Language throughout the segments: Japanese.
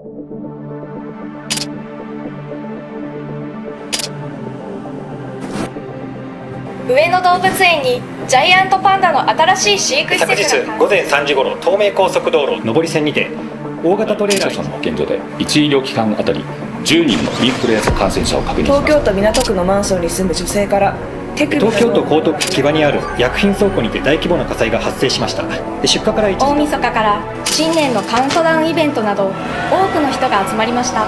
上野動物園にジャイアントパンダの新しい飼育施設が。 昨日午前3時ごろ、東名高速道路上り線にて大型トレーラーの保健所で1医療機関あたり10人のインフルエンザ感染者を確認しました。 東京都港区のマンションに住む女性から東京都江東区木場にある薬品倉庫にて大規模な火災が発生しました。出火から1時大晦日から新年のカウントダウンイベントなど多くの人が集まりました。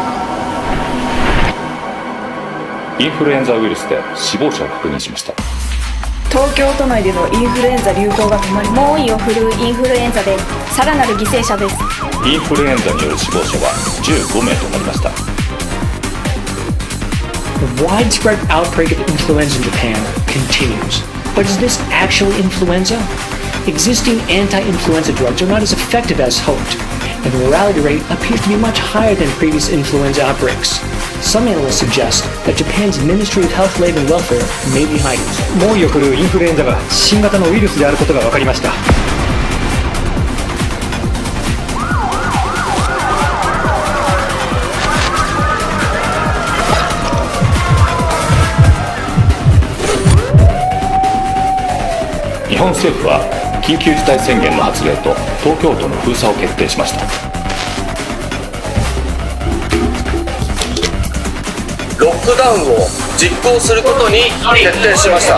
インフルエンザウイルスで死亡者を確認しました。 東京都内でのインフルエンザ流行が止まり、 猛威を振るうインフルエンザでさらなる犠牲者です。 インフルエンザによる死亡者は15名となりました。 The widespread outbreak of influenza in Japan continues. But is this actually influenza? Existing anti-influenza drugs are not as effective as hoped, and the mortality rate appears to be much higher than previous influenza outbreaks. Some analysts suggest that Japan's Ministry of Health, Labor and Welfare may be hiding. 猛威を振るうインフルエンザが新型のウイルスであることが分かりました。 日本政府は緊急事態宣言の発令と東京都の封鎖を決定しました。 ロックダウンを実行することに決定しました。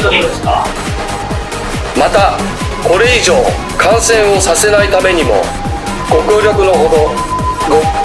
またこれ以上感染をさせないためにもご協力のほど